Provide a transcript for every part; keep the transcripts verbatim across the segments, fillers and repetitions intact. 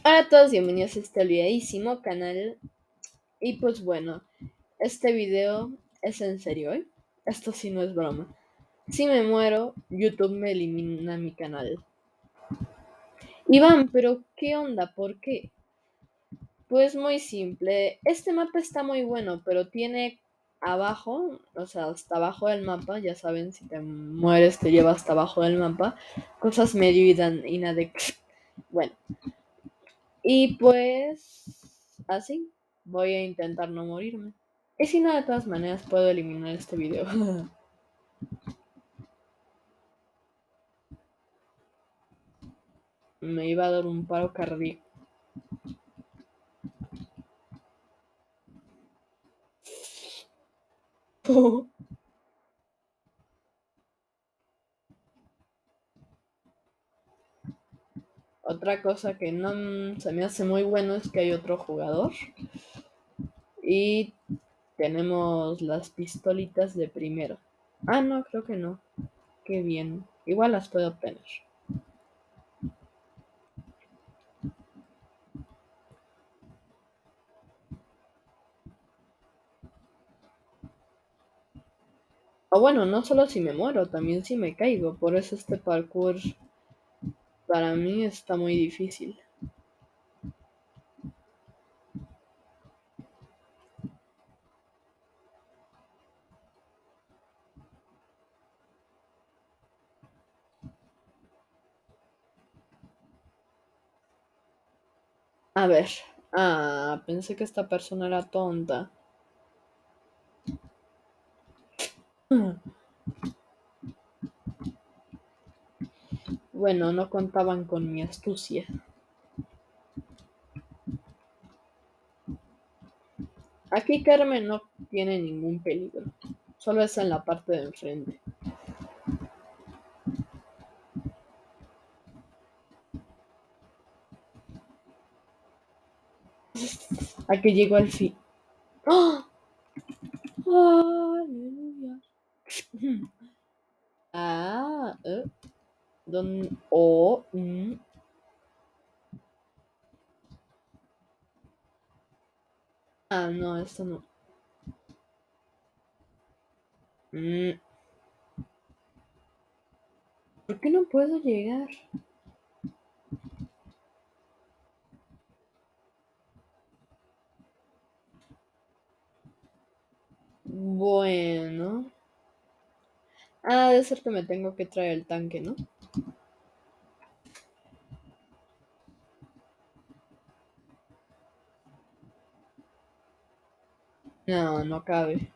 Hola a todos, bienvenidos a este olvidadísimo canal. Y pues bueno, este video es en serio, ¿eh? Esto sí no es broma. Si me muero, YouTube me elimina mi canal. Iván, pero ¿qué onda? ¿Por qué? Pues muy simple. Este mapa está muy bueno, pero tiene abajo, o sea, hasta abajo del mapa, ya saben, si te mueres te lleva hasta abajo del mapa, cosas medio inadecuadas. Bueno, y pues así voy a intentar no morirme. Y si no, de todas maneras puedo eliminar este video. Me iba a dar un paro cardíaco. Otra cosa que no se me hace muy bueno es que hay otro jugador. Y tenemos las pistolitas de primero. Ah, no, creo que no. Qué bien. Igual las puedo obtener. O bueno, no solo si me muero, también si me caigo. Por eso este parkour para mí está muy difícil. A ver. Ah, pensé que esta persona era tonta. Bueno, no contaban con mi astucia. Aquí Carmen no tiene ningún peligro. Solo es en la parte de enfrente. Aquí llegó al fin. ¡Oh! ¡Aleluya! Ah, eh. Don. Oh, mm. Ah, no, esto no. Mm. ¿Por qué no puedo llegar? Bueno. Ah, debe ser que me tengo que traer el tanque, ¿no? No, no cabe.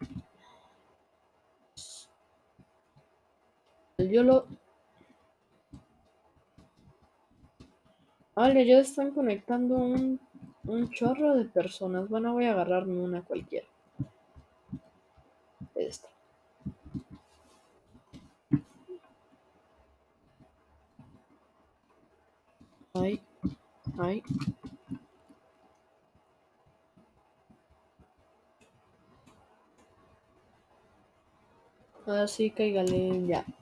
Yo lo. Vale, ya están conectando un, un chorro de personas. Bueno, voy a agarrarme una cualquiera. Esta. Ay, ay. Ahora sí, cáigale ya.